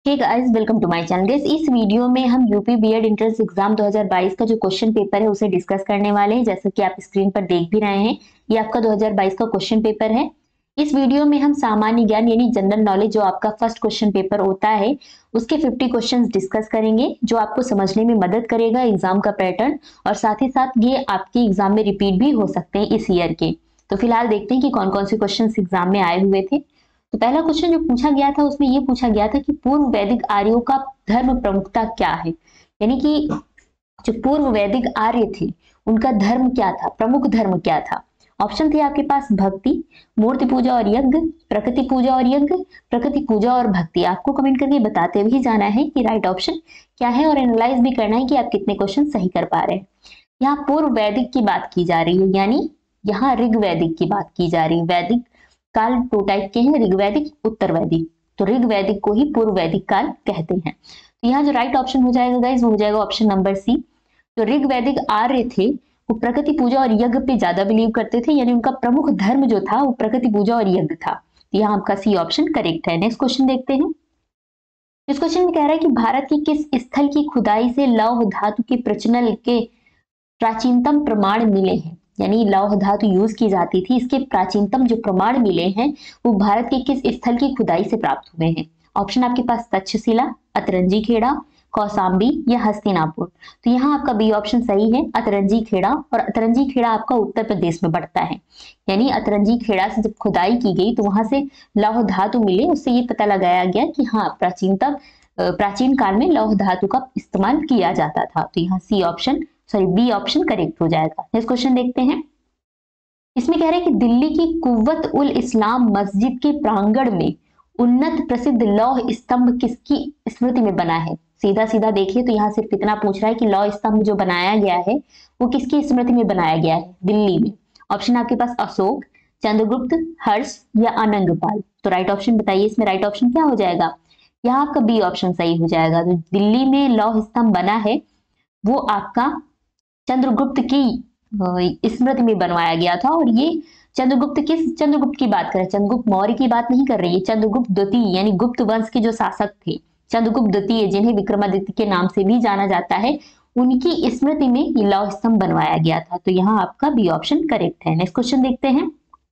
Hey guys, welcome to my channel. Guys, इस video में हम यूपी बीएड एंट्रेंस एग्जाम 2022 का जो क्वेश्चन पेपर है उसे डिस्कस करने वाले हैं। जैसा कि आप स्क्रीन पर देख भी रहे हैं, ये आपका 2022 का क्वेश्चन पेपर है। इस वीडियो में हम सामान्य ज्ञान यानी जनरल नॉलेज जो आपका फर्स्ट क्वेश्चन पेपर होता है उसके 50 क्वेश्चंस डिस्कस करेंगे, जो आपको समझने में मदद करेगा एग्जाम का पैटर्न, और साथ ही साथ ये आपके एग्जाम में रिपीट भी हो सकते हैं इस ईयर के। तो फिलहाल देखते हैं कि कौन कौन से क्वेश्चन एग्जाम में आए हुए थे। तो पहला क्वेश्चन जो पूछा गया था उसमें ये पूछा गया था कि पूर्व वैदिक आर्यों का धर्म प्रमुखता क्या है, यानी कि जो पूर्व वैदिक आर्य थे उनका धर्म क्या था, प्रमुख धर्म क्या था। ऑप्शन थे आपके पास भक्ति, मूर्ति पूजा और यज्ञ, प्रकृति पूजा और यज्ञ, प्रकृति पूजा और भक्ति। आपको कमेंट करके बताते हुए जाना है कि राइट ऑप्शन क्या है और एनालाइज भी करना है कि आप कितने क्वेश्चन सही कर पा रहे हैं। यहाँ पूर्व वैदिक की बात की जा रही है, यानी यहाँ ऋग वैदिक की बात की जा रही है। वैदिक काल दो टाइप के हैं, ऋग्वैदिक, उत्तर वैदिक। तो ऋग्वैदिक को ही पूर्व वैदिक काल कहते हैं। तो यहाँ जो राइट ऑप्शन हो जाएगा गाइस वो हो जाएगा ऑप्शन नंबर सी। जो ऋग्वैदिक आर्य थे वो प्रकृति पूजा और यज्ञ पे ज्यादा बिलीव करते थे, यानी उनका प्रमुख धर्म जो था वो प्रकृति पूजा और यज्ञ था। तो यहाँ आपका सी ऑप्शन करेक्ट है। नेक्स्ट क्वेश्चन देखते हैं। इस क्वेश्चन में कह रहा है कि भारत की किस स्थल की खुदाई से लौह धातु के प्रचलन के प्राचीनतम प्रमाण मिले हैं, यानी लौह धातु यूज की जाती थी, इसके प्राचीनतम जो प्रमाण मिले हैं वो भारत के किस स्थल की खुदाई से प्राप्त हुए हैं। ऑप्शन आपके पास तक्षशिला, अतरंजी खेड़ा, कौसाम्बी या हस्तिनापुर। तो यहाँ आपका बी ऑप्शन सही है, अतरंजी खेड़ा। और अतरंजी खेड़ा आपका उत्तर प्रदेश में पड़ता है, यानी अतरंजी खेड़ा से जब खुदाई की गई तो वहां से लौह धातु मिले, उससे ये पता लगाया गया कि हाँ प्राचीन काल में लौह धातु का इस्तेमाल किया जाता था। तो यहाँ C option B option correct हो जाएगा। नेक्स्ट क्वेश्चन देखते हैं। इसमें कह रहे हैं कि दिल्ली की कुव्वत उल इस्लाम मस्जिद के प्रांगण में उन्नत प्रसिद्ध लौह स्तंभ किसकी स्मृति में बना है। सीधा सीधा देखिए तो यहाँ सिर्फ इतना पूछ रहा है कि लौह स्तंभ जो बनाया गया है वो किसकी स्मृति में बनाया गया है दिल्ली में। ऑप्शन आपके पास अशोक, चंद्रगुप्त, हर्ष या अनंगपाल। तो राइट ऑप्शन बताइए, इसमें राइट ऑप्शन क्या हो जाएगा। यहाँ आपका बी ऑप्शन सही हो जाएगा। तो दिल्ली में लौह स्तंभ बना है वो आपका चंद्रगुप्त की स्मृति में बनवाया गया था। और ये किस चंद्रगुप्त की बात करें, चंद्रगुप्त मौर्य की बात नहीं कर रही है, चंद्रगुप्त द्वितीय यानी गुप्त वंश के जो शासक थे, चंद्रगुप्त द्वितीय जिन्हें विक्रमादित्य के नाम से भी जाना जाता है, उनकी स्मृति में ये लौह स्तंभ बनवाया गया था। तो यहाँ आपका बी ऑप्शन करेक्ट है। नेक्स्ट क्वेश्चन देखते हैं।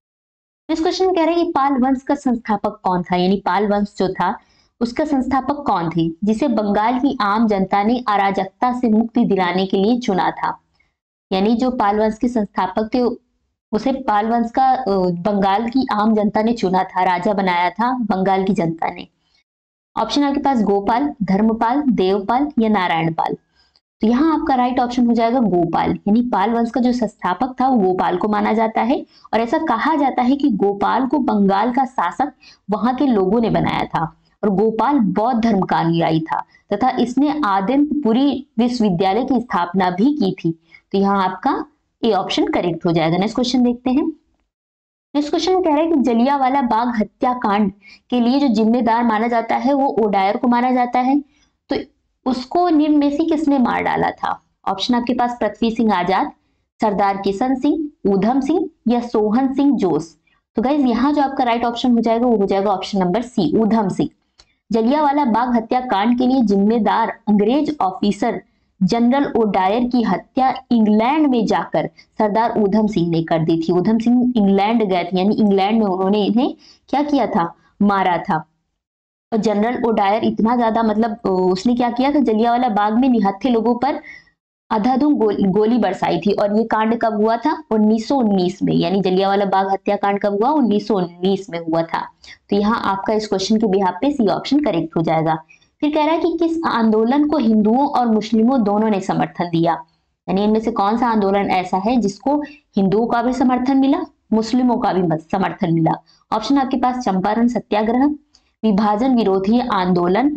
इस क्वेश्चन में कह रहे हैं कि पाल वंश का संस्थापक कौन था, यानी पाल वंश जो था उसका संस्थापक कौन थे जिसे बंगाल की आम जनता ने अराजकता से मुक्ति दिलाने के लिए चुना था। यानी जो पाल वंश के संस्थापक थे उसे पाल वंश का बंगाल की आम जनता ने चुना था, राजा बनाया था बंगाल की जनता ने। ऑप्शन आपके पास गोपाल, धर्मपाल, देवपाल या नारायण पाल। तो यहाँ आपका राइट ऑप्शन हो जाएगा गोपाल, यानी पाल वंश का जो संस्थापक था वो गोपाल को माना जाता है। और ऐसा कहा जाता है कि गोपाल को बंगाल का शासक वहां के लोगों ने बनाया था। और गोपाल बौद्ध धर्म का अनुयायी था तथा इसने आदिनपुरी विश्वविद्यालय की स्थापना भी की थी। तो यहाँ आपका ए ऑप्शन करेक्ट हो जाएगा। नेक्स्ट क्वेश्चन देखते हैं। नेक्स्ट क्वेश्चन में कह रहा है कि जलियांवाला बाग हत्याकांड के लिए जो जिम्मेदार माना जाता है वो ओडायर को माना जाता है। तो उसको निम्न में से किसने मार डाला था। ऑप्शन आपके पास पृथ्वी सिंह आजाद, सरदार किशन सिंह, ऊधम सिंह या सोहन सिंह जोश। तो गाइज यहाँ जो आपका राइट ऑप्शन हो जाएगा वो हो जाएगा option number C, Udham Singh. Jallianwala Bagh हत्याकांड के लिए जिम्मेदार अंग्रेज ऑफिसर जनरल ओडायर की हत्या इंग्लैंड में जाकर सरदार ऊधम सिंह ने कर दी थी। ऊधम सिंह इंग्लैंड गए थे, यानी इंग्लैंड में उन्होंने इन्हें क्या किया था, मारा था। और जनरल ओडायर इतना ज्यादा उसने क्या किया था, जलियांवाला बाग में निहत्थे लोगों पर अंधाधुंध गोली बरसाई थी। और ये कांड कब हुआ था, 1919 में, यानी जलियांवाला बाग हत्याकांड कब हुआ, 1919 में हुआ था। तो यहाँ आपका इस क्वेश्चन के बिहाफ पे सी ऑप्शन करेक्ट हो जाएगा। फिर कह रहा है कि किस आंदोलन को हिंदुओं और मुस्लिमों दोनों ने समर्थन दिया, यानी इनमें से कौन सा आंदोलन ऐसा है जिसको हिंदुओं का भी समर्थन मिला, मुस्लिमों का भी समर्थन मिला। ऑप्शन आपके पास चंपारण सत्याग्रह, विभाजन विरोधी आंदोलन,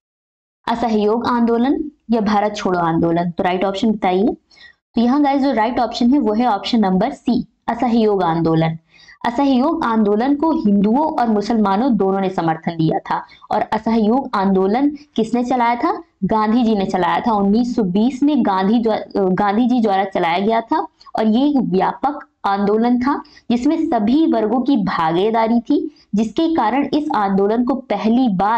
असहयोग आंदोलन या भारत छोड़ो आंदोलन। तो राइट ऑप्शन बताइए। तो यहाँ गाइस जो राइट ऑप्शन है वो है ऑप्शन नंबर सी, असहयोग आंदोलन। असहयोग आंदोलन को हिंदुओं और मुसलमानों दोनों ने समर्थन दिया था। और असहयोग आंदोलन किसने चलाया था, गांधी जी ने चलाया था। 1920 में गांधी जी द्वारा चलाया गया था। और ये एक व्यापक आंदोलन था जिसमें सभी वर्गों की भागीदारी थी, जिसके कारण इस आंदोलन को पहली बार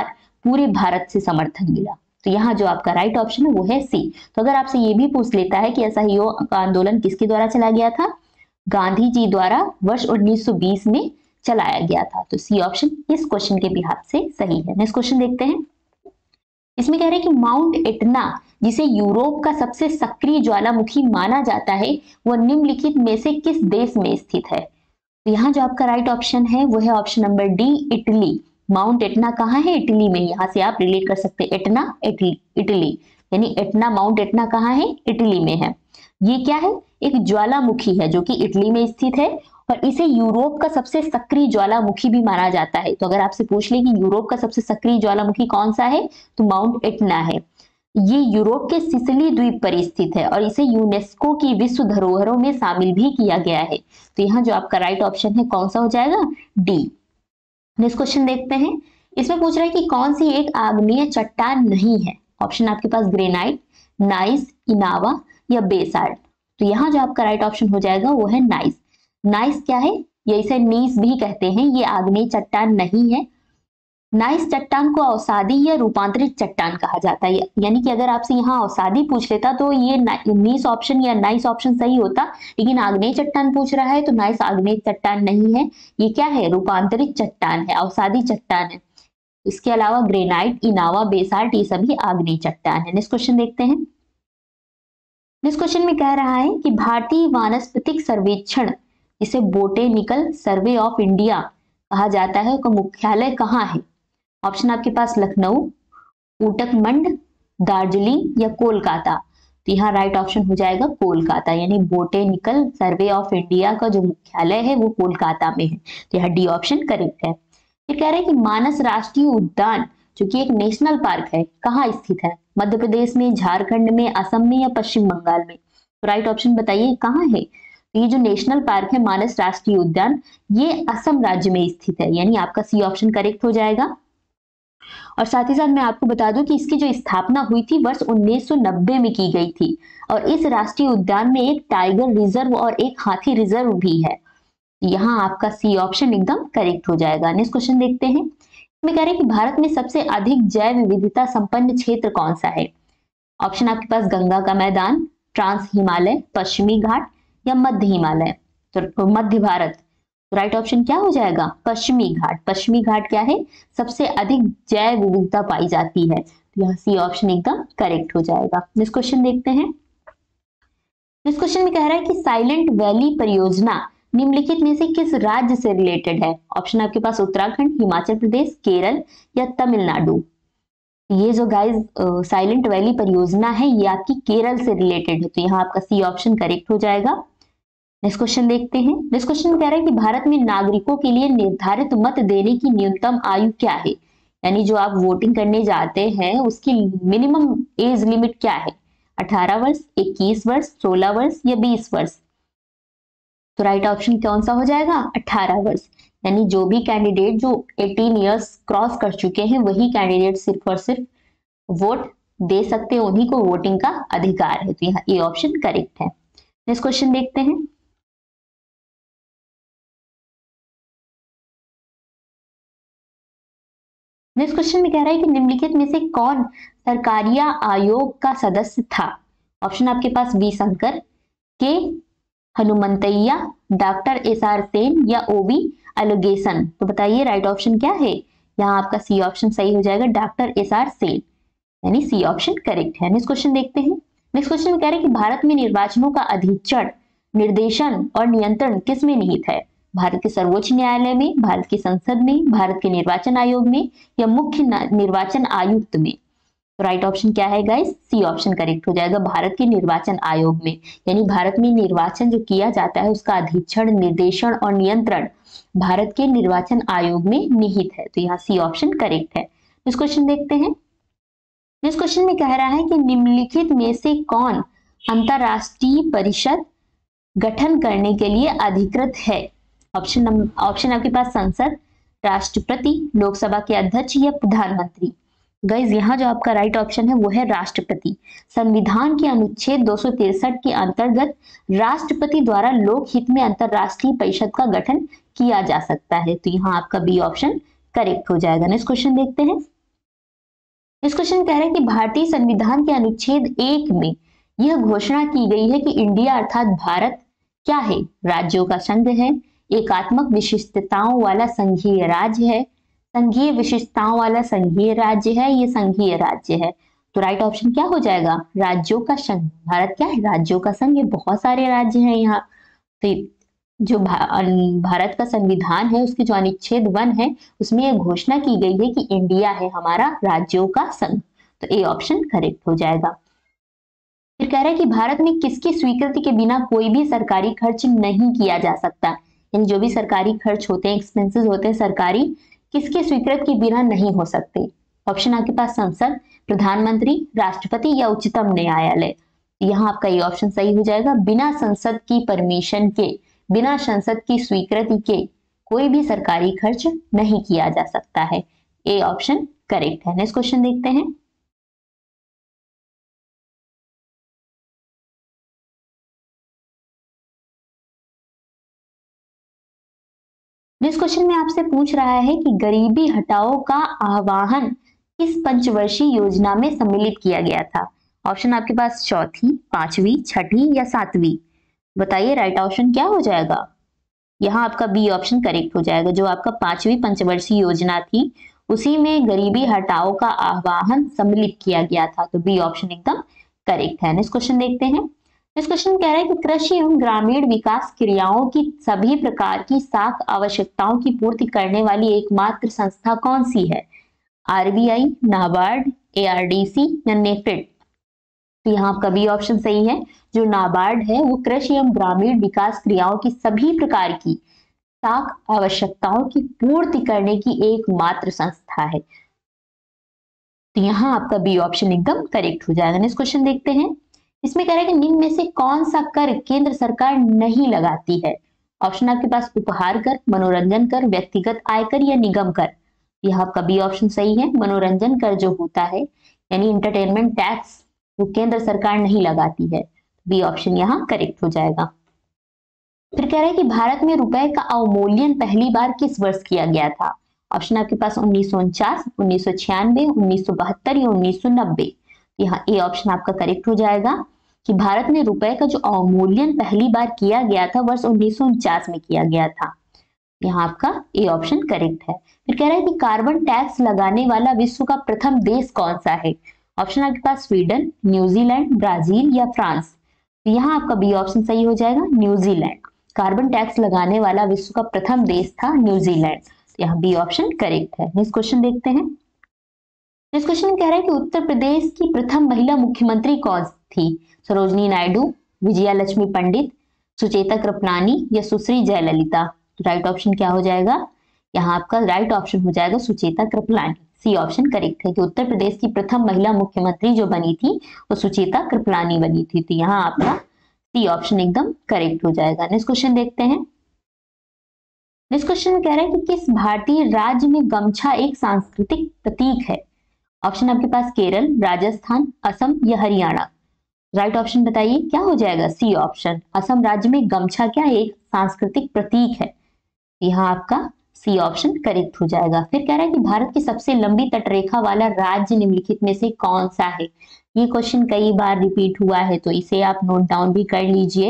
पूरे भारत से समर्थन मिला। तो यहाँ जो आपका राइट ऑप्शन है वो है सी। तो अगर आपसे ये भी पूछ लेता है कि असहयोग आंदोलन किसके द्वारा चला गया था, गांधी जी द्वारा वर्ष 1920 में चलाया गया था। तो सी ऑप्शन इस क्वेश्चन के बिहाफ से सही है। नेक्स्ट क्वेश्चन देखते हैं। इसमें कह रहे हैं कि माउंट एटना, जिसे यूरोप का सबसे सक्रिय ज्वालामुखी माना जाता है, वह निम्नलिखित में से किस देश में स्थित है। तो यहाँ जो आपका राइट ऑप्शन है वो है option number D, Italy. Mount Etna कहाँ है, इटली में। यहाँ से आप रिलेट कर सकते हैं, एटना इटली, यानी एटना, माउंट एटना कहाँ है, इटली में है। ये क्या है, एक ज्वालामुखी है जो कि इटली में स्थित है और इसे यूरोप का सबसे सक्रिय ज्वालामुखी भी माना जाता है। तो अगर आपसे पूछ ले कि यूरोप का सबसे सक्रिय ज्वालामुखी कौन सा है, तो माउंट एटना है। ये यूरोप के सिसिली द्वीप पर स्थित है और इसे यूनेस्को की विश्व धरोहरों में शामिल भी किया गया है। तो यहाँ जो आपका राइट ऑप्शन है कौन सा हो जाएगा, डी। नेक्स्ट क्वेश्चन देखते हैं। इसमें पूछ रहा है कि कौन सी एक आग्नेय चट्टान नहीं है। ऑप्शन आपके पास ग्रेनाइट, नाइस, इनावा या बेसाल्ट। तो यहाँ जो आपका राइट ऑप्शन हो जाएगा वो है नाइस। नाइस क्या है, ये इसे नीस भी कहते हैं, ये आग्नेय चट्टान नहीं है। नाइस चट्टान को अवसादी या रूपांतरित चट्टान कहा जाता है। यानी कि अगर आपसे यहाँ अवसादी पूछ लेता तो ये नीस ऑप्शन या नाइस ऑप्शन सही होता, लेकिन आग्नेय चट्टान पूछ रहा है तो नाइस आग्नेय चट्टान नहीं है, ये क्या है, रूपांतरित चट्टान है, अवसादी चट्टान है। इसके अलावा ग्रेनाइट, इनावा, बेसाल्ट ये सभी आग्नेय चट्टान है। नेक्स्ट क्वेश्चन देखते हैं। नेक्स्ट क्वेश्चन में कह रहा है कि भारतीय वानस्पतिक सर्वेक्षण, जिसे बोटेनिकल सर्वे ऑफ इंडिया कहा जाता है, उसका मुख्यालय कहाँ है। ऑप्शन आपके पास लखनऊ, ऊटकमंड, दार्जिलिंग या कोलकाता। तो यहाँ राइट ऑप्शन हो जाएगा कोलकाता, यानी बोटेनिकल सर्वे ऑफ इंडिया का जो मुख्यालय है वो कोलकाता में है। तो यहाँ डी ऑप्शन करेक्ट है। ये कह रहे हैं कि मानस राष्ट्रीय उद्यान, जो कि एक नेशनल पार्क है, कहाँ स्थित है। मध्य प्रदेश में, झारखंड में, असम में या पश्चिम बंगाल में। तो राइट ऑप्शन बताइए कहाँ है। ये जो नेशनल पार्क है मानस राष्ट्रीय उद्यान, ये असम राज्य में स्थित है, यानी आपका सी ऑप्शन करेक्ट हो जाएगा। और साथ ही साथ मैं आपको बता दूं कि इसकी जो स्थापना हुई थी वर्ष 1990 में की गई थी और इस राष्ट्रीय उद्यान में एक टाइगर रिजर्व और एक हाथी रिजर्व भी है। यहाँ आपका सी ऑप्शन एकदम करेक्ट हो जाएगा। नेक्स्ट क्वेश्चन देखते हैं। इसमें कह रहे हैं कि भारत में सबसे अधिक जैव विविधता संपन्न क्षेत्र कौन सा है। ऑप्शन आपके पास गंगा का मैदान, ट्रांस हिमालय, पश्चिमी घाट या मध्य हिमालय। तो मध्य भारत, राइट ऑप्शन क्या हो जाएगा, पश्चिमी घाट। पश्चिमी घाट क्या है, सबसे अधिक जैव विविधता पाई जाती है। तो यहाँ सी ऑप्शन एकदम करेक्ट हो जाएगा। नेक्स्ट क्वेश्चन देखते हैं। नेक्स्ट क्वेश्चन में कह रहा है कि साइलेंट वैली परियोजना निम्नलिखित में से किस राज्य से रिलेटेड है। ऑप्शन आपके पास उत्तराखंड, हिमाचल प्रदेश, केरल या तमिलनाडु। ये जो गाइस साइलेंट वैली परियोजना है ये आपकी केरल से रिलेटेड है। तो यहाँ आपका सी ऑप्शन करेक्ट हो जाएगा। नेक्स्ट क्वेश्चन देखते हैं। नेक्स्ट क्वेश्चन में कह रहा है कि भारत में नागरिकों के लिए निर्धारित मत देने की न्यूनतम आयु क्या है। यानी जो आप वोटिंग करने जाते हैं उसकी मिनिमम एज लिमिट क्या है, 18 वर्ष, 21 वर्ष, 16 वर्ष या 20 वर्ष। तो राइट ऑप्शन कौन सा हो जाएगा, 18 वर्ष। यानी जो भी कैंडिडेट जो 18 इयर्स क्रॉस कर चुके हैं वही कैंडिडेट सिर्फ और सिर्फ वोट दे सकते हैं, उन्हीं को वोटिंग का अधिकार है। तो यहाँ ये ऑप्शन करेक्ट है। नेक्स्ट क्वेश्चन देखते हैं। नेक्स्ट क्वेश्चन में कह रहा है कि निम्नलिखित में से कौन सरकारिया आयोग का सदस्य था। ऑप्शन आपके पास वी शंकर, के हनुमंतैया, डॉक्टर SR सेन या OB एलोगेशन। तो बताइए राइट ऑप्शन क्या है। यहाँ आपका सी ऑप्शन सही हो जाएगा, डॉक्टर SR सेन, यानी सी ऑप्शन करेक्ट है। नेक्स्ट क्वेश्चन देखते हैं। नेक्स्ट क्वेश्चन में कह रहे हैं कि भारत में निर्वाचनों का अधिचरण, निर्देशन और नियंत्रण किस में निहित है। भारत के सर्वोच्च न्यायालय में, भारत की संसद में, भारत के निर्वाचन आयोग में या मुख्य निर्वाचन आयुक्त में। तो राइट ऑप्शन क्या है गाइस, सी ऑप्शन करेक्ट हो जाएगा, भारत के निर्वाचन आयोग में। यानी भारत में निर्वाचन जो किया जाता है उसका अधिचरण, निर्देशन और नियंत्रण भारत के निर्वाचन आयोग में निहित है। तो यहाँ सी ऑप्शन करेक्ट है। इस क्वेश्चन देखते हैं। इस क्वेश्चन में कह रहा है कि निम्नलिखित में से कौन अंतरराष्ट्रीय परिषद गठन करने के लिए अधिकृत है। ऑप्शन आपके पास संसद, राष्ट्रपति, लोकसभा के अध्यक्ष या प्रधानमंत्री। गाइज यहाँ जो आपका राइट ऑप्शन है वो है राष्ट्रपति। संविधान के अनुच्छेद 263 के अंतर्गत राष्ट्रपति द्वारा लोकहित में अंतरराष्ट्रीय परिषद का गठन किया जा सकता है। तो यहाँ आपका बी ऑप्शन करेक्ट हो जाएगा। नेक्स्ट क्वेश्चन देखते हैं। इस क्वेश्चन कह रहा है कि भारतीय संविधान के अनुच्छेद 1 में यह घोषणा की गई है कि इंडिया अर्थात भारत क्या है? राज्यों का संघ है, एकात्मक विशिष्टताओं वाला संघीय राज्य है, संघीय विशिष्टताओं वाला संघीय राज्य है, ये संघीय राज्य है। तो राइट ऑप्शन क्या हो जाएगा? राज्यों का संघ। भारत क्या है? राज्यों का संघ। ये बहुत सारे राज्य हैं यहाँ। तो जो भारत का संविधान है उसके जो अनुच्छेद 1 है उसमें यह घोषणा की गई है कि इंडिया है हमारा राज्यों का संघ। तो ए ऑप्शन करेक्ट हो जाएगा। फिर कह रहा है कि भारत में किसकी स्वीकृति के बिना कोई भी सरकारी खर्च नहीं किया जा सकता, यानी जो भी सरकारी खर्च होते हैं, एक्सपेंसेस होते हैं सरकारी, किसके स्वीकृत के बिना नहीं हो सकते। ऑप्शन आपके पास संसद, प्रधानमंत्री, राष्ट्रपति या उच्चतम न्यायालय। यहाँ आपका ये ऑप्शन सही हो जाएगा। बिना संसद की परमिशन के, बिना संसद की स्वीकृति के कोई भी सरकारी खर्च नहीं किया जा सकता है। ए ऑप्शन करेक्ट है। नेक्स्ट क्वेश्चन देखते हैं। नेक्स्ट क्वेश्चन में आपसे पूछ रहा है कि गरीबी हटाओ का आह्वान किस पंचवर्षीय योजना में सम्मिलित किया गया था। ऑप्शन आपके पास चौथी, पांचवी, छठी या सातवीं। बताइए राइट ऑप्शन क्या हो जाएगा। यहाँ आपका बी ऑप्शन करेक्ट हो जाएगा। जो आपका 5वीं पंचवर्षीय योजना थी उसी में गरीबी हटाओ का आह्वान सम्मिलित किया गया था। तो बी ऑप्शन एकदम करेक्ट है। नेक्स्ट क्वेश्चन देखते हैं। इस क्वेश्चन कह रहा है कि कृषि एवं ग्रामीण विकास क्रियाओं की सभी प्रकार की साख आवश्यकताओं की पूर्ति करने वाली एकमात्र संस्था कौन सी है? आरबीआई, नाबार्ड, एआरडीसी या नेफेड। तो यहाँ आपका बी ऑप्शन सही है। जो नाबार्ड है वो कृषि एवं ग्रामीण विकास क्रियाओं की सभी प्रकार की साख आवश्यकताओं की पूर्ति करने की एकमात्र संस्था है। तो यहाँ आपका बी ऑप्शन एकदम करेक्ट हो जाएगा। नेक्स्ट क्वेश्चन देखते हैं। इसमें कह रहा है कि निम्न में से कौन सा कर केंद्र सरकार नहीं लगाती है। ऑप्शन आपके पास उपहार कर, मनोरंजन कर, व्यक्तिगत आयकर या निगम कर। यह आपका बी ऑप्शन सही है। मनोरंजन कर जो होता है यानी इंटरटेनमेंट टैक्स वो केंद्र सरकार नहीं लगाती है। बी ऑप्शन यहाँ करेक्ट हो जाएगा। फिर कह रहा है कि भारत में रुपए का अवमूल्यन पहली बार किस वर्ष किया गया था। ऑप्शन आपके पास 1949, 1996, 1972 या 1990। यहाँ ए ऑप्शन आपका करेक्ट हो जाएगा कि भारत में रुपए का जो अवमूल्यन पहली बार किया गया था वर्ष 1949 में किया गया था। यहाँ आपका ए ऑप्शन करेक्ट है। फिर कह रहा है कि कार्बन टैक्स लगाने वाला विश्व का प्रथम देश कौन सा है। ऑप्शन आपके पास स्वीडन, न्यूजीलैंड, ब्राजील या फ्रांस। तो यहाँ आपका बी ऑप्शन सही हो जाएगा, न्यूजीलैंड। कार्बन टैक्स लगाने वाला विश्व का प्रथम देश था न्यूजीलैंड। तो यहाँ बी ऑप्शन करेक्ट है। नेक्स्ट क्वेश्चन देखते हैं। नेक्स्ट क्वेश्चन कह रहा है कि उत्तर प्रदेश की प्रथम महिला मुख्यमंत्री कौन थी। सरोजनी नायडू, विजया लक्ष्मी पंडित, सुचेता कृपलानी या सुश्री जयललिता। तो राइट ऑप्शन क्या हो जाएगा। यहाँ आपका राइट ऑप्शन हो जाएगा Sucheta Kripalani. C option correct है कि उत्तर प्रदेश की प्रथम महिला मुख्यमंत्री जो बनी थी वो सुचेता कृपलानी बनी थी। तो यहाँ आपका सी ऑप्शन एकदम करेक्ट हो जाएगा। नेक्स्ट क्वेश्चन देखते हैं। नेक्स्ट क्वेश्चन में कह रहा है कि किस भारतीय राज्य में गमछा एक सांस्कृतिक प्रतीक है। ऑप्शन आपके पास केरल, राजस्थान, असम या हरियाणा। राइट ऑप्शन बताइए क्या हो जाएगा। सी ऑप्शन, असम राज्य में गमछा क्या है, एक सांस्कृतिक प्रतीक है। यहाँ आपका सी ऑप्शन करेक्ट हो जाएगा। फिर कह रहा है कि भारत की सबसे लंबी तटरेखा वाला राज्य निम्नलिखित में से कौन सा है। ये क्वेश्चन कई बार रिपीट हुआ है तो इसे आप नोट डाउन भी कर लीजिए।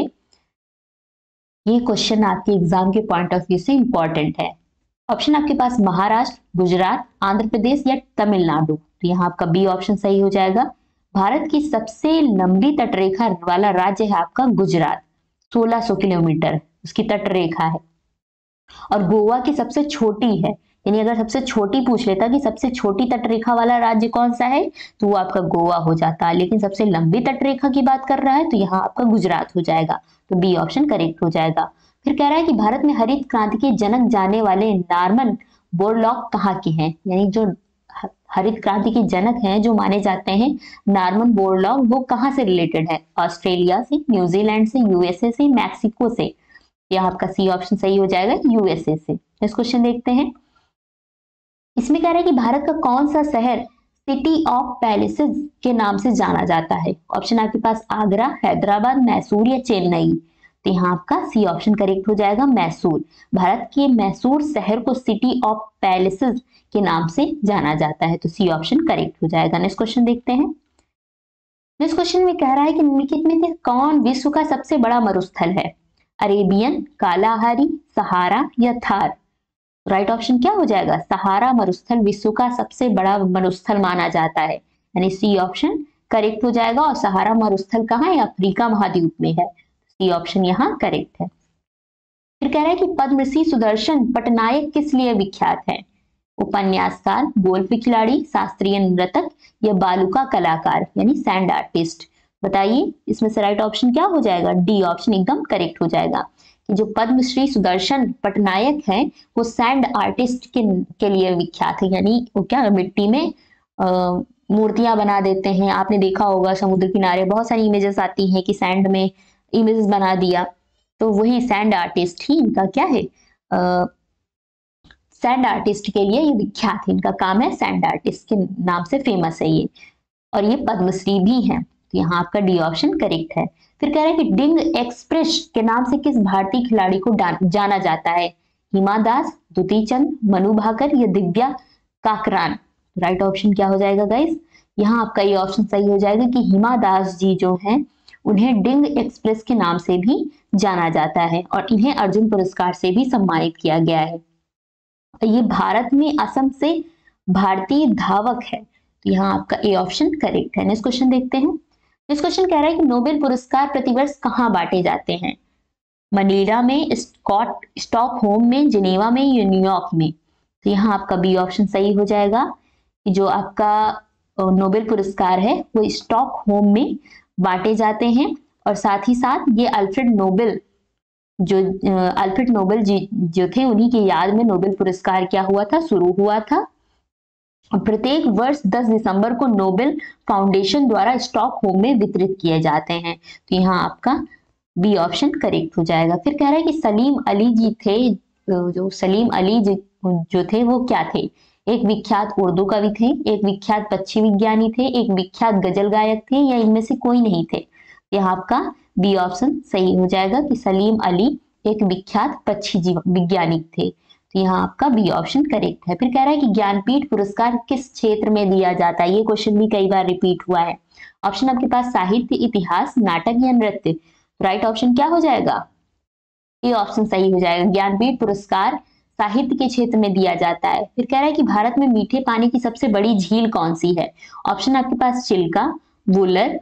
ये क्वेश्चन आपके एग्जाम के पॉइंट ऑफ व्यू से इंपॉर्टेंट है। ऑप्शन आपके पास महाराष्ट्र, गुजरात, आंध्र प्रदेश या तमिलनाडु। तो यहाँ आपका बी ऑप्शन सही हो जाएगा। भारत की सबसे लंबी तटरेखा वाला राज्य है आपका गुजरात, 1600 किलोमीटर उसकी तटरेखा है। और गोवा की सबसे छोटी है, यानी अगर सबसे छोटी पूछ लेता कि सबसे छोटी तटरेखा वाला राज्य कौन सा है तो वो आपका गोवा हो जाता, लेकिन सबसे लंबी तटरेखा की बात कर रहा है तो यहाँ आपका गुजरात हो जाएगा। तो बी ऑप्शन करेक्ट हो जाएगा। फिर कह रहा है कि भारत में हरित क्रांति के जनक जाने वाले नॉर्मन बोरलॉग कहाँ के हैं, यानी जो हरित क्रांति के जनक हैं जो माने जाते हैं नॉर्मन बोरलॉग, वो कहाँ से रिलेटेड है। ऑस्ट्रेलिया से, न्यूजीलैंड से, यूएसए से, मैक्सिको से। यहाँ आपका सी ऑप्शन सही हो जाएगा, यूएसए से। नेक्स्ट क्वेश्चन देखते हैं। इसमें कह रहा है कि भारत का कौन सा शहर सिटी ऑफ पैलेसेस के नाम से जाना जाता है। ऑप्शन आपके पास आगरा, हैदराबाद, मैसूर या चेन्नई। तो यहाँ आपका सी ऑप्शन करेक्ट हो जाएगा, मैसूर। भारत के मैसूर शहर को सिटी ऑफ पैलेसेस के नाम से जाना जाता है, तो सी ऑप्शन करेक्ट हो जाएगा। नेक्स्ट क्वेश्चन देखते हैं। नेक्स्ट क्वेश्चन में कह रहा है कि निम्नलिखित में से कौन विश्व का सबसे बड़ा मरुस्थल है? अरेबियन, कालाहारी, सहारा या थार? राइट ऑप्शन क्या हो जाएगा? सहारा मरुस्थल विश्व का सबसे बड़ा मरुस्थल माना जाता है, यानी सी ऑप्शन करेक्ट हो जाएगा। और सहारा मरुस्थल कहाँ है? अफ्रीका महाद्वीप में है, सी ऑप्शन यहाँ करेक्ट है। फिर कह रहा है कि पद्मश्री सुदर्शन पटनायक किस लिए विख्यात है? उपन्यासकार, गोल्फ खिलाड़ी, शास्त्रीय नर्तक या बालुका कलाकार यानी सैंड आर्टिस्ट? बताइए इसमें से राइट ऑप्शन क्या हो जाएगा? डी ऑप्शन एकदम करेक्ट हो जाएगा कि जो पद्मश्री सुदर्शन पटनायक है वो सैंड आर्टिस्ट के लिए विख्यात है, यानी वो क्या मिट्टी में मूर्तियां बना देते हैं। आपने देखा होगा समुद्र किनारे बहुत सारी इमेजेस आती हैं कि सैंड में इमेजेस बना दिया, तो वही सैंड आर्टिस्ट ही इनका क्या है, सैंड आर्टिस्ट के लिए ये विख्यात है। इनका काम है सैंड आर्टिस्ट के नाम से फेमस है ये, और ये पद्मश्री भी है, तो यहाँ आपका डी ऑप्शन करेक्ट है। फिर कह रहे हैं कि डिंग एक्सप्रेस के नाम से किस भारतीय खिलाड़ी को जाना जाता है? हिमा दास, दुती चंद, मनु भाकर या दिव्या काकरान? राइट ऑप्शन क्या हो जाएगा गाइस? यहाँ आपका ये ऑप्शन सही हो जाएगा कि हिमा दास जी जो हैं उन्हें डिंग एक्सप्रेस के नाम से भी जाना जाता है और इन्हें अर्जुन पुरस्कार से भी सम्मानित किया गया है। ये भारत में असम से भारतीय धावक है, तो यहाँ आपका ए ऑप्शन करेक्ट है। नेक्स्ट क्वेश्चन देखते हैं। नेक्स्ट क्वेश्चन कह रहा है कि नोबेल पुरस्कार प्रतिवर्ष कहाँ बांटे जाते हैं? मनीला में, स्टॉकहोम में, जिनेवा में या न्यूयॉर्क में? तो यहाँ आपका बी ऑप्शन सही हो जाएगा कि जो आपका नोबेल पुरस्कार है वो स्टॉकहोम में बांटे जाते हैं, और साथ ही साथ ये अल्फ्रेड नोबेल जी जो थे उन्हीं की याद में नोबेल पुरस्कार क्या हुआ था, शुरू हुआ था। प्रत्येक वर्ष 10 दिसंबर को नोबेल फाउंडेशन द्वारा स्टॉकहोम में वितरित किए जाते हैं, तो यहाँ आपका बी ऑप्शन करेक्ट हो जाएगा। फिर कह रहा है कि सलीम अली जी थे, जो सलीम अली जो थे वो क्या थे? एक विख्यात उर्दू कवि थे, एक विख्यात पक्षी विज्ञानी थे, एक विख्यात गजल गायक थे या इनमें से कोई नहीं थे? यह आपका बी ऑप्शन सही हो जाएगा कि सलीम अली एक विख्यात पक्षी वैज्ञानिक थे, तो यहाँ आपका बी ऑप्शन करेक्ट है। फिर कह रहा है कि ज्ञानपीठ पुरस्कार किस क्षेत्र में दिया जाता है? ये क्वेश्चन भी कई बार रिपीट हुआ है। ऑप्शन आपके पास साहित्य, इतिहास, नाटक या नृत्य? राइट ऑप्शन क्या हो जाएगा? ये ऑप्शन सही हो जाएगा, ज्ञानपीठ पुरस्कार साहित्य के क्षेत्र में दिया जाता है। फिर कह रहा है कि भारत में मीठे पानी की सबसे बड़ी झील कौन सी है? ऑप्शन आपके पास चिल्का, वुलर,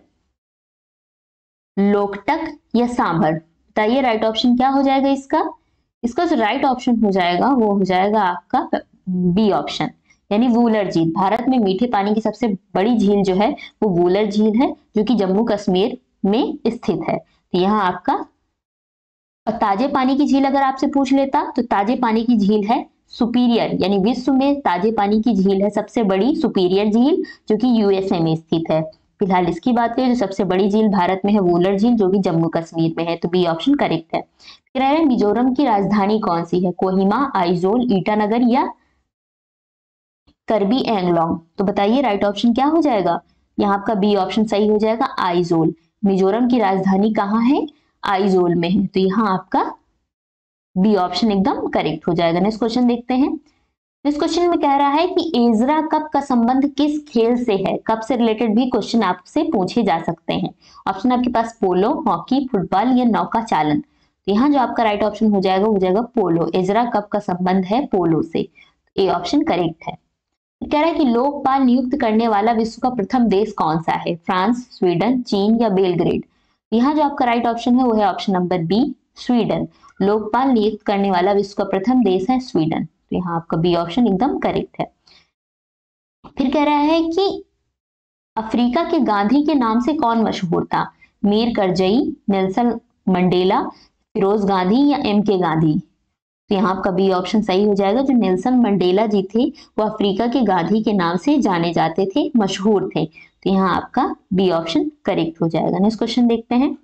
लोकटक या सांभर? बताइए राइट ऑप्शन क्या हो जाएगा इसका? इसका जो राइट ऑप्शन हो जाएगा वो हो जाएगा आपका बी ऑप्शन, यानी वुलर झील। भारत में मीठे पानी की सबसे बड़ी झील जो है वो वुलर झील है, जो कि जम्मू कश्मीर में स्थित है। तो यहाँ आपका, और ताजे पानी की झील अगर आपसे पूछ लेता तो ताजे पानी की झील है सुपीरियर, यानी विश्व में ताजे पानी की झील है सबसे बड़ी सुपीरियर झील, जो कि यूएसए में स्थित है। फिलहाल इसकी बात करें जो सबसे बड़ी झील भारत में है वुलर झील, जो कि जम्मू कश्मीर में है, तो बी ऑप्शन करेक्ट है। कह रहे हैं मिजोरम की राजधानी कौन सी है? कोहिमा, आइजोल, ईटानगर या करबी एंगलोंग? तो बताइए राइट ऑप्शन क्या हो जाएगा? यहाँ आपका बी ऑप्शन सही हो जाएगा, आइजोल। मिजोरम की राजधानी कहाँ है? आइजोल में है, तो यहाँ आपका बी ऑप्शन एकदम करेक्ट हो जाएगा। नेक्स्ट क्वेश्चन देखते हैं। इस क्वेश्चन में कह रहा है कि एजरा कप का संबंध किस खेल से है? कप से रिलेटेड भी क्वेश्चन आपसे पूछे जा सकते हैं। ऑप्शन आपके पास पोलो, हॉकी, फुटबॉल या नौका चालन? तो यहाँ जो आपका राइट ऑप्शन हो जाएगा वो जाएगा पोलो। एजरा कप का संबंध है पोलो से, ए ऑप्शन करेक्ट है। कह रहा है कि लोकपाल नियुक्त करने वाला विश्व का प्रथम देश कौन सा है? फ्रांस, स्वीडन, चीन या बेलग्रेड? यहाँ जो आपका राइट ऑप्शन है वो है option number B, Sweden. Lokpal नियुक्त करने वाला विश्व का प्रथम देश है स्वीडन, तो यहाँ आपका बी ऑप्शन एकदम करेक्ट है। फिर कह रहा है कि अफ्रीका के गांधी के नाम से कौन मशहूर था? मीर करजई, नेल्सन मंडेला, फिरोज गांधी या एम के गांधी? तो यहाँ आपका बी ऑप्शन सही हो जाएगा। जो नेल्सन मंडेला जी थे वो अफ्रीका के गांधी के नाम से जाने जाते थे, मशहूर थे, तो यहाँ आपका बी ऑप्शन करेक्ट हो जाएगा। नेक्स्ट क्वेश्चन देखते हैं।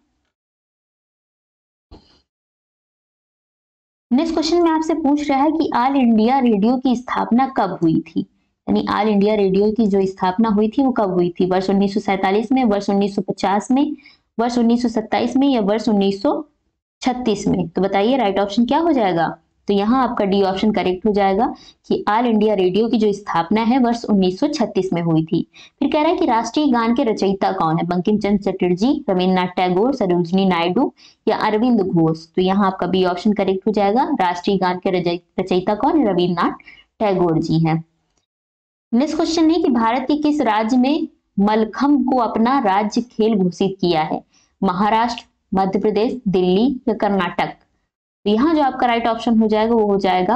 नेक्स्ट क्वेश्चन में आपसे पूछ रहा है कि ऑल इंडिया रेडियो की स्थापना कब हुई थी? यानी ऑल इंडिया रेडियो की जो स्थापना हुई थी वो कब हुई थी? वर्ष 1947 में, वर्ष 1950 में, वर्ष 1927 में या वर्ष 19 36 में। तो बताइए राइट ऑप्शन क्या हो जाएगा? तो यहाँ आपका डी ऑप्शन करेक्ट हो जाएगा कि ऑल इंडिया रेडियो की जो स्थापना है वर्ष 1936 में हुई थी। फिर कह रहा है कि राष्ट्रीय गान के रचयिता कौन है? बंकिम चंद्र चटर्जी, रविन्द्रनाथ टैगोर, सरोजिनी नायडू या अरविंद घोष? तो यहाँ आपका बी ऑप्शन करेक्ट हो जाएगा। राष्ट्रीय गान के रचयिता कौन है? रविन्द्रनाथ टैगोर जी हैं। नेक्स्ट क्वेश्चन है कि भारत के किस राज्य में मलखम्ब को अपना राज्य खेल घोषित किया है? महाराष्ट्र, मध्य प्रदेश, दिल्ली या कर्नाटक? तो यहाँ जो आपका राइट ऑप्शन हो जाएगा वो हो जाएगा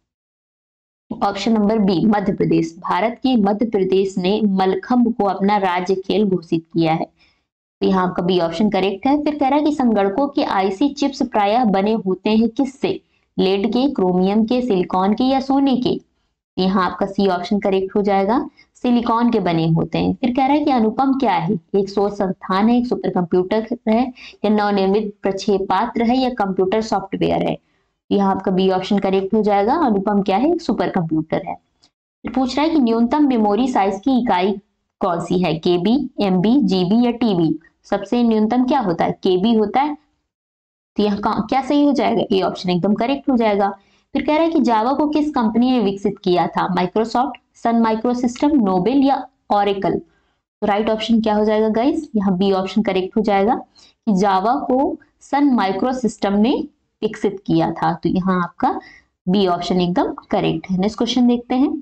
option number B, Madhya Pradesh. Bharat के मध्य प्रदेश ने मलखम्ब को अपना राज्य खेल घोषित किया है। तो यहाँ आपका बी ऑप्शन करेक्ट है। फिर कह रहा है कि संगणकों के आईसी चिप्स प्रायः बने होते हैं किससे? लेड के, क्रोमियम के, सिलिकॉन के या सोने के? यहाँ आपका सी ऑप्शन करेक्ट हो जाएगा, सिलिकॉन के बने होते हैं। फिर कह रहा है कि अनुपम क्या है? एक शोध संस्थान है, एक सुपर कंप्यूटर है या नवनिर्मित प्रक्षेपास्त्र है या कंप्यूटर सॉफ्टवेयर है? यहाँ आपका बी ऑप्शन करेक्ट हो जाएगा, अनुपम क्या है? एक सुपर कंप्यूटर है। फिर पूछ रहा है कि न्यूनतम मेमोरी साइज की इकाई कौन सी है? केबी, एमबी, जीबी या टीबी? सबसे न्यूनतम क्या होता है? केबी होता है। तो यहाँ क्या सही हो जाएगा? ए ऑप्शन एकदम करेक्ट हो जाएगा। फिर कह रहा है कि जावा को किस कंपनी ने विकसित किया था? Microsoft, Sun Micro System, Novell या ओरेकल? तो राइट ऑप्शन क्या हो जाएगा गाइस? यहाँ बी ऑप्शन करेक्ट हो जाएगा कि जावा को सन माइक्रो सिस्टम ने विकसित किया था। तो यहाँ आपका बी ऑप्शन एकदम करेक्ट है। नेक्स्ट क्वेश्चन देखते हैं।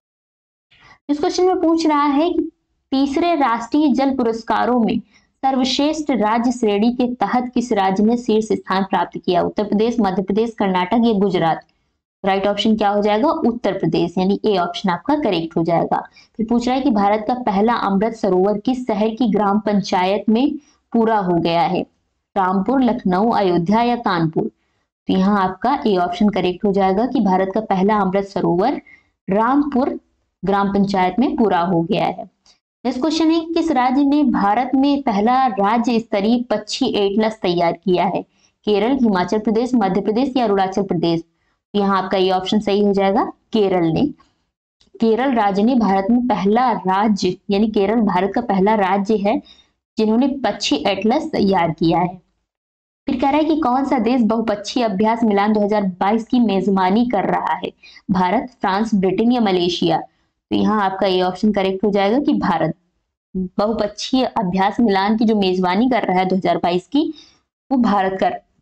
इस क्वेश्चन में पूछ रहा है कि तीसरे राष्ट्रीय जल पुरस्कारों में सर्वश्रेष्ठ राज्य श्रेणी के तहत किस राज्य ने शीर्ष स्थान प्राप्त किया? उत्तर प्रदेश, मध्य प्रदेश, कर्नाटक या गुजरात? राइट ऑप्शन क्या हो जाएगा? उत्तर प्रदेश, यानी ए ऑप्शन आपका करेक्ट हो जाएगा। फिर पूछ रहा है कि भारत का पहला अमृत सरोवर किस शहर की ग्राम पंचायत में पूरा हो गया है? रामपुर, लखनऊ, अयोध्या या कानपुर? तो यहाँ आपका ए ऑप्शन करेक्ट हो जाएगा कि भारत का पहला अमृत सरोवर रामपुर ग्राम पंचायत में पूरा हो गया है। नेक्स्ट क्वेश्चन है किस राज्य ने भारत में पहला राज्य स्तरीय पक्षी एटलस तैयार किया है? केरल, हिमाचल प्रदेश, मध्य प्रदेश या अरुणाचल प्रदेश? यहाँ आपका ये ऑप्शन सही हो जाएगा, केरल ने। केरल राज्य ने भारत में पहला राज्य, यानी केरल भारत का पहला राज्य है जिन्होंने पक्षी एटलस तैयार किया है। फिर कह रहा है कि कौन सा देश बहुपक्षीय अभ्यास मिलान 2022 की मेजबानी कर रहा है? भारत, फ्रांस, ब्रिटेन या मलेशिया? तो यहाँ आपका ये ऑप्शन करेक्ट हो जाएगा कि भारत बहुपक्षीय अभ्यास मिलान की जो मेजबानी कर रहा है 2022 की, वो भारत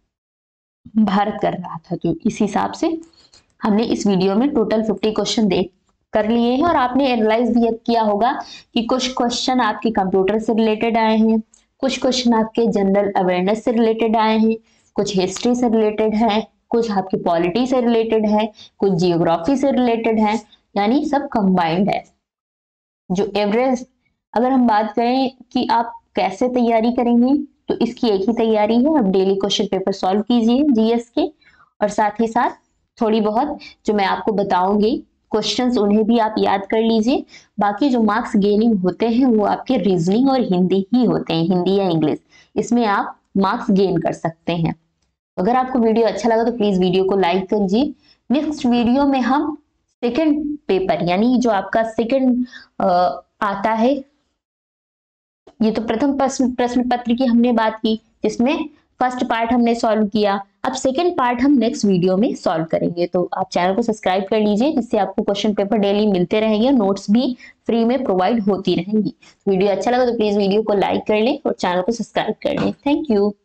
कर रहा था। तो इस हिसाब से हमने इस वीडियो में टोटल 50 क्वेश्चन देख कर लिए हैं और आपने एनालाइज भी किया होगा कि कुछ क्वेश्चन आपके कंप्यूटर से रिलेटेड आए हैं, कुछ क्वेश्चन आपके जनरल अवेयरनेस से रिलेटेड आए हैं, कुछ हिस्ट्री से रिलेटेड है, कुछ आपकी पॉलिटी से रिलेटेड है, कुछ जियोग्राफी से रिलेटेड है, यानी सब कंबाइंड है। जो एवरेज अगर हम बात करें कि आप कैसे तैयारी करेंगे, तो इसकी एक ही तैयारी है, आप डेली क्वेश्चन पेपर सॉल्व कीजिए जीएस के, और साथ ही साथ थोड़ी बहुत जो मैं आपको बताऊंगी क्वेश्चंस उन्हें भी आप याद कर लीजिए। बाकी जो मार्क्स गेनिंग होते हैं वो आपके रीजनिंग और हिंदी ही होते हैं, हिंदी या इंग्लिश, इसमें आप मार्क्स गेन कर सकते हैं। अगर आपको वीडियो अच्छा लगा तो प्लीज वीडियो को लाइक कीजिए। नेक्स्ट वीडियो में हम सेकंड पेपर, यानी जो आपका सेकंड आता है, ये तो प्रथम प्रश्न पत्र की हमने बात की जिसमें फर्स्ट पार्ट हमने सॉल्व किया, अब सेकंड पार्ट हम नेक्स्ट वीडियो में सॉल्व करेंगे। तो आप चैनल को सब्सक्राइब कर लीजिए जिससे आपको क्वेश्चन पेपर डेली मिलते रहेंगे, नोट्स भी फ्री में प्रोवाइड होती रहेंगी। वीडियो अच्छा लगा तो प्लीज वीडियो को लाइक कर लें और चैनल को सब्सक्राइब कर लें। Thank you.